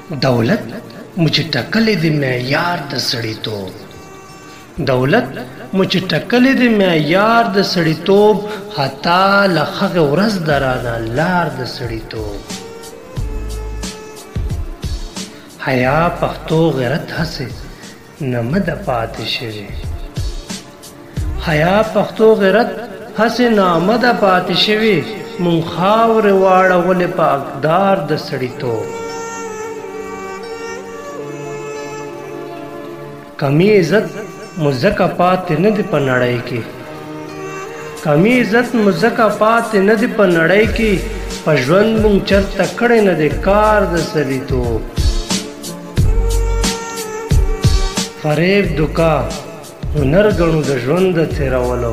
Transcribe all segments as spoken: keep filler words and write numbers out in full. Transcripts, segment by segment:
دولت مچ ټکلې د معیار د سړیتوب دولت مچ ټکلې د معیار د سړیتوب حتی لخغه ورځ درانه لار د سړیتوب حیا پښتو غیرت هسه نمد پاتې شوی حیا پښتو غیرت هسه نامد پاتې شوی مون خاور واړول په اقدار د سړیتوب کمی عزت مزکه پات نه دی په نړۍ کې کمی عزت مزکه پات نه دی په نړۍ کې په ژوند مونږ چرته کړی نه دی کار د سړیتوب فریب دوکا هنر غنو د ژوند د تیرولو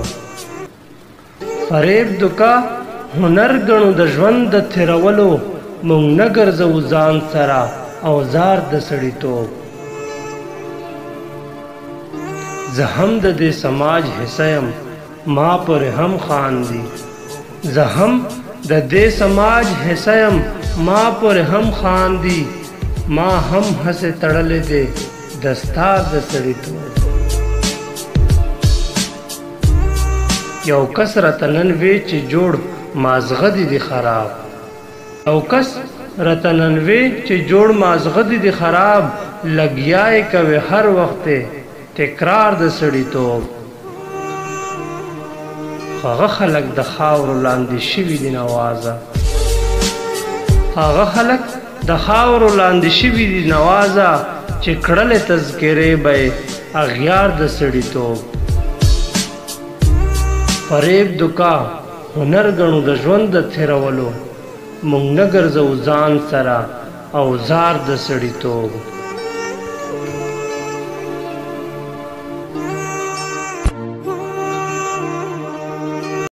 فریب دوکا هنر غنو د ژوند د تیرولو مونږ نه ګرځو ځان سره اوزار د سړیتوب زه هم د دې سماج حصه یم ما پر هم خاندي زه هم د دې سماج حصه یم ما پر هم خاندي ما هم هسه تړلې دي دستار د سړیتوب یو کس راته نن وی چې جوړ مازغه دي خراب او کس راته نن وی چې جوړ مازغه دي خراب لګیاي کوي هر وخت تکرار د سړیتوب هغه خلک د خاور لاندې شوي دي نوازه هغه خلک د خاور لاندې شوي دي نوازه چې کړلې تذکرې به اغیار د سړیتوب فریب دوکا هنر غنو د ژوند د تیرولو مونږ نه ګرځو ځان سره اوزار د سړیتوب